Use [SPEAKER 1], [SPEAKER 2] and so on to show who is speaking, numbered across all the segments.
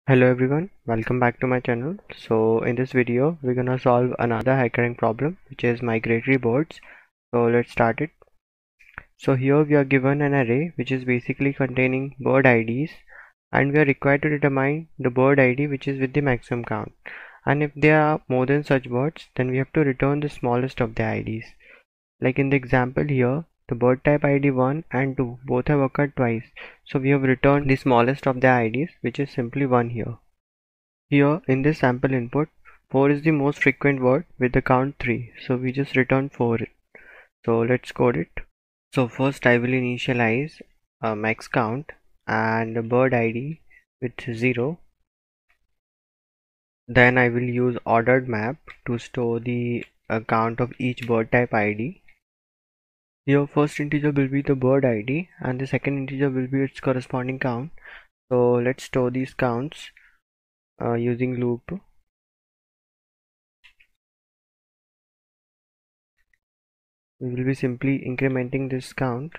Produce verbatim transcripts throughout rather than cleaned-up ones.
[SPEAKER 1] Hello everyone, welcome back to my channel. So in this video we're gonna solve another hackering problem, which is migratory boards. So let's start it. So here we are given an array which is basically containing board I Ds, and we are required to determine the board I D which is with the maximum count. And if there are more than such boards, then we have to return the smallest of the I Ds. Like in the example here, the board type I D one and two both have occurred twice, so we have returned the smallest of the I Ds, which is simply one here. Here in this sample input, four is the most frequent word with the count three, so we just return four. So let's code it. So first I will initialize a max count and a bird I D with zero. Then I will use ordered map to store the uh, count of each bird type I D. Here first integer will be the bird I D and the second integer will be its corresponding count. So let's store these counts uh, using loop. We will be simply incrementing this count.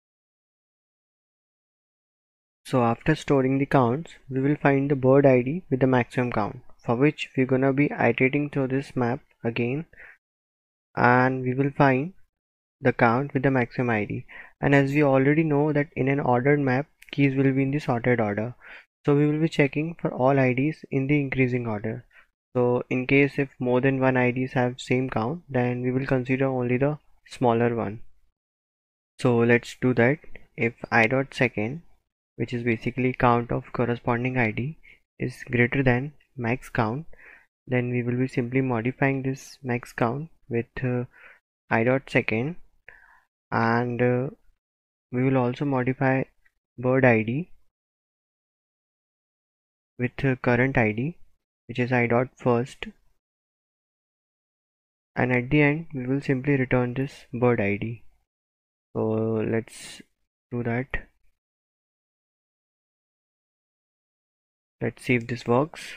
[SPEAKER 1] So after storing the counts, we will find the bird I D with the maximum count, for which we're gonna be iterating through this map again, and we will find the count with the maximum I D. And as we already know that in an ordered map, keys will be in the sorted order, so we will be checking for all I Ds in the increasing order. So in case if more than one I Ds have same count, then we will consider only the smaller one. So let's do that. If I dot second, which is basically count of corresponding I D, is greater than max count, then we will be simply modifying this max count with uh, I dot second, and uh, we will also modify bird I D with uh, current I D, which is I dot first, and at the end we will simply return this bird I D. So let's do that. Let's see if this works.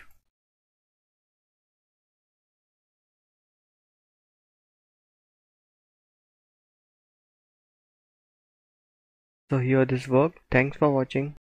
[SPEAKER 1] So here this worked. Thanks for watching.